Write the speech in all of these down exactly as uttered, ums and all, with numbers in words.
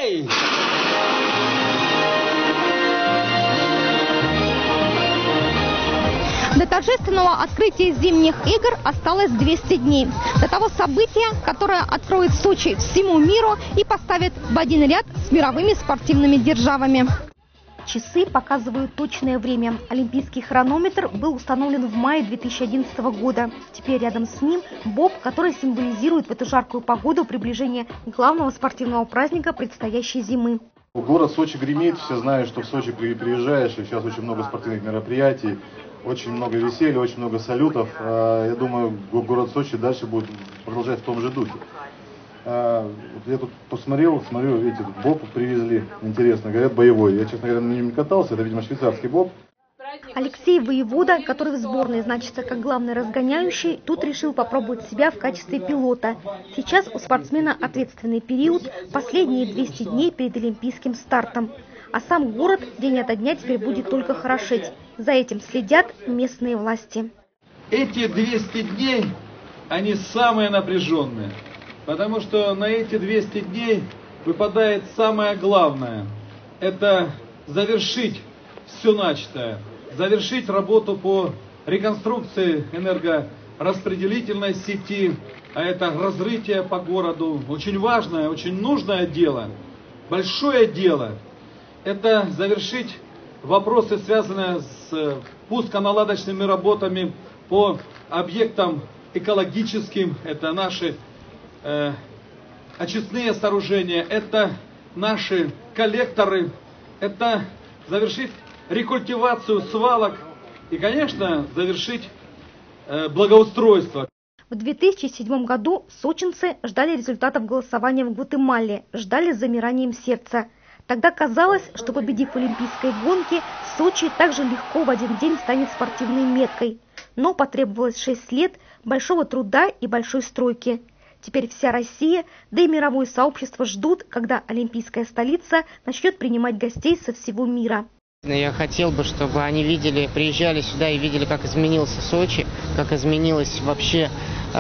Эй! До торжественного открытия зимних игр осталось двести дней. До того события, которое откроет Сочи всему миру и поставит в один ряд с мировыми спортивными державами. Часы показывают точное время. Олимпийский хронометр был установлен в мае две тысячи одиннадцатого года. Теперь рядом с ним боб, который символизирует в эту жаркую погоду приближение главного спортивного праздника предстоящей зимы. Город Сочи гремит, все знают, что в Сочи приезжаешь, и сейчас очень много спортивных мероприятий, очень много веселья, очень много салютов. Я думаю, город Сочи дальше будет продолжать в том же духе. Я тут посмотрел, смотрю, видите, тут боб привезли, интересно, говорят, боевой. Я, честно говоря, на нем не катался, это, видимо, швейцарский боб. Алексей Воевода, который в сборной значится как главный разгоняющий, тут решил попробовать себя в качестве пилота. Сейчас у спортсмена ответственный период, последние двести дней перед олимпийским стартом. А сам город день ото дня теперь будет только хорошеть. За этим следят местные власти. Эти двести дней, они самые напряженные. Потому что на эти двести дней выпадает самое главное. Это завершить все начатое. Завершить работу по реконструкции энергораспределительной сети. А это разрытие по городу. Очень важное, очень нужное дело. Большое дело. Это завершить вопросы, связанные с пусконаладочными работами по объектам экологическим. Это наши э, очистные сооружения, это наши коллекторы, это завершить рекультивацию свалок и, конечно, завершить э, благоустройство. В две тысячи седьмом году сочинцы ждали результатов голосования в Гватемале, ждали с замиранием сердца. Тогда казалось, что, победив в олимпийской гонке, Сочи также легко в один день станет спортивной меткой. Но потребовалось шесть лет большого труда и большой стройки. Теперь вся Россия, да и мировое сообщество ждут, когда олимпийская столица начнет принимать гостей со всего мира. Я хотел бы, чтобы они видели, приезжали сюда и видели, как изменился Сочи, как изменилось вообще,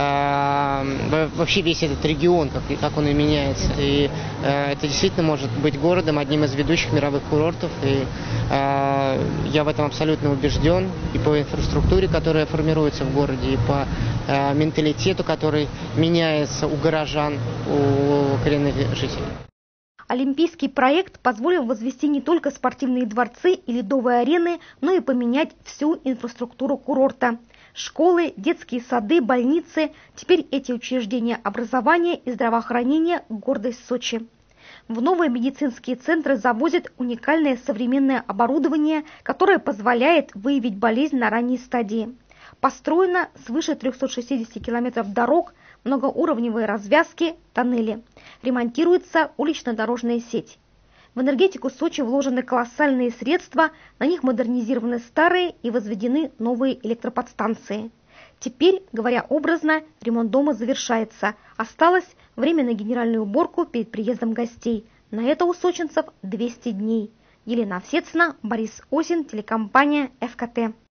э, вообще весь этот регион, как, как он и меняется. И э, это действительно может быть городом, одним из ведущих мировых курортов. И э, я в этом абсолютно убежден. И по инфраструктуре, которая формируется в городе, и по э, менталитету, который меняется у горожан, у коренных жителей. Олимпийский проект позволил возвести не только спортивные дворцы и ледовые арены, но и поменять всю инфраструктуру курорта. Школы, детские сады, больницы – теперь эти учреждения образования и здравоохранения – гордость Сочи. В новые медицинские центры завозят уникальное современное оборудование, которое позволяет выявить болезнь на ранней стадии. Построено свыше трёхсот шестидесяти километров дорог, многоуровневые развязки, тоннели. Ремонтируется улично-дорожная сеть. В энергетику Сочи вложены колоссальные средства, на них модернизированы старые и возведены новые электроподстанции. Теперь, говоря образно, ремонт дома завершается. Осталось время на генеральную уборку перед приездом гостей. На это у сочинцев двести дней. Елена Овсецина, Борис Осин, телекомпания эф ка тэ.